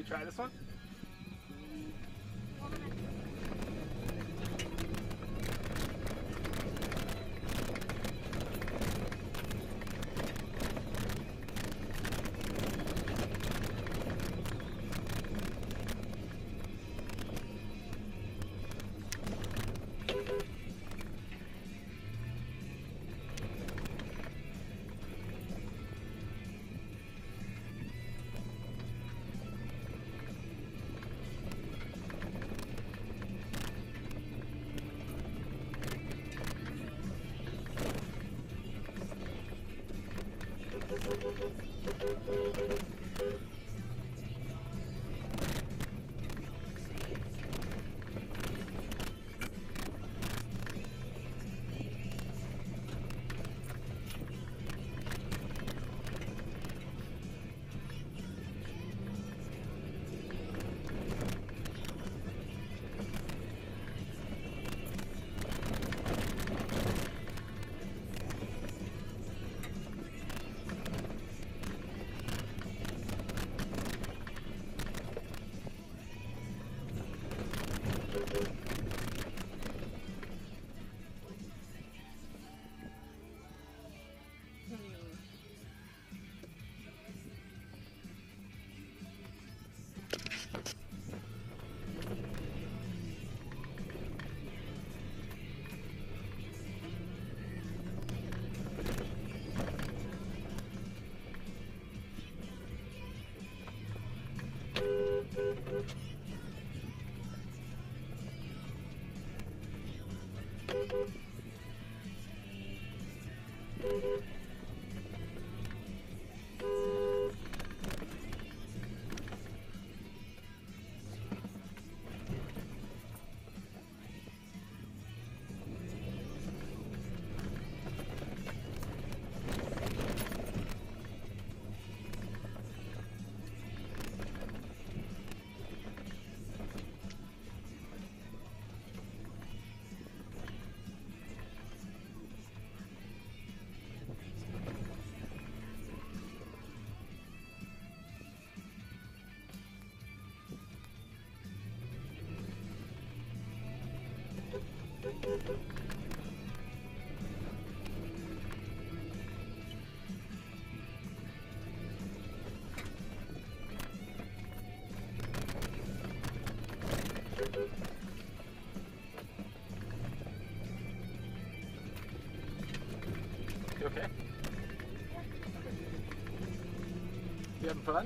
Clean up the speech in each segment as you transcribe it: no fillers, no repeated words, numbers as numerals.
we try this one? You okay? You having fun?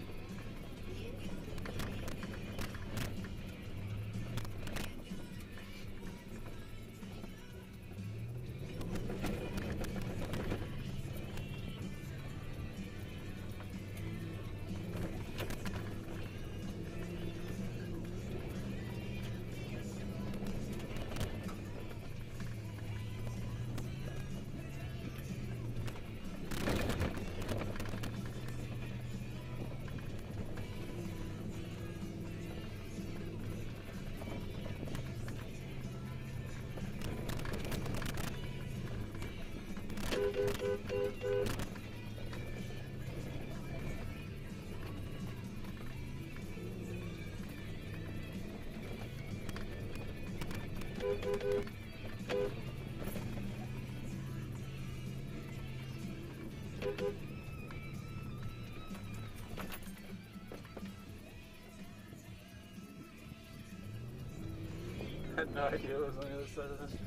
I had no idea it was on the other side of this.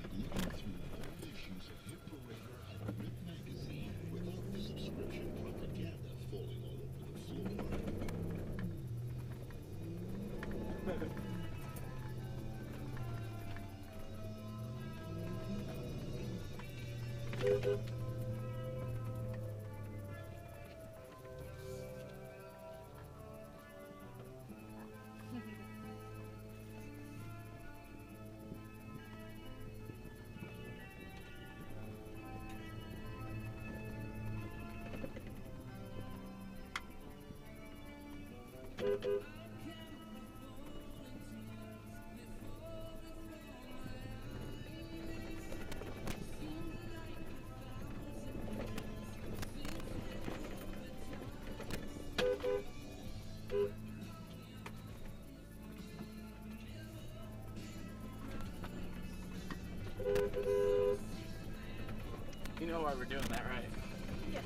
You know why we're doing that, right? Yeah.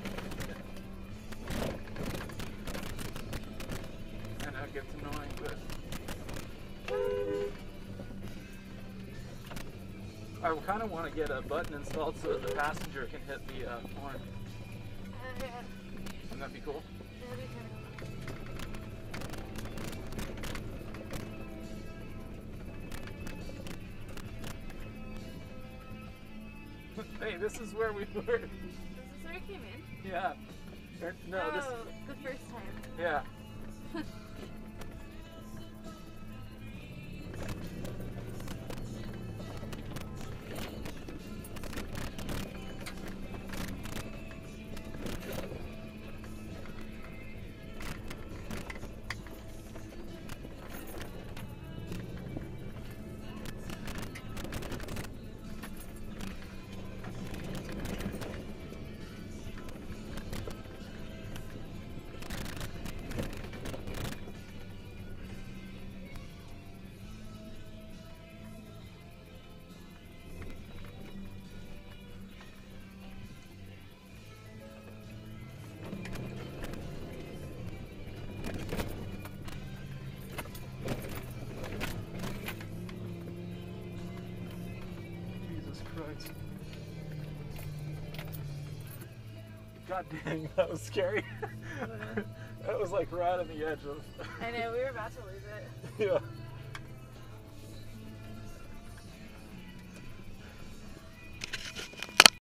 I know it gets annoying, but I kind of want to get a button installed so that the passenger can hit the horn. Yeah. Wouldn't that be cool? That'd be kind Hey, this is where we were. of cool. Is this where it came in? Yeah. No, oh, this. the first time. Yeah. Jesus Christ. God dang, that was scary. That was like right on the edge of. I know, we were about to lose it. Yeah.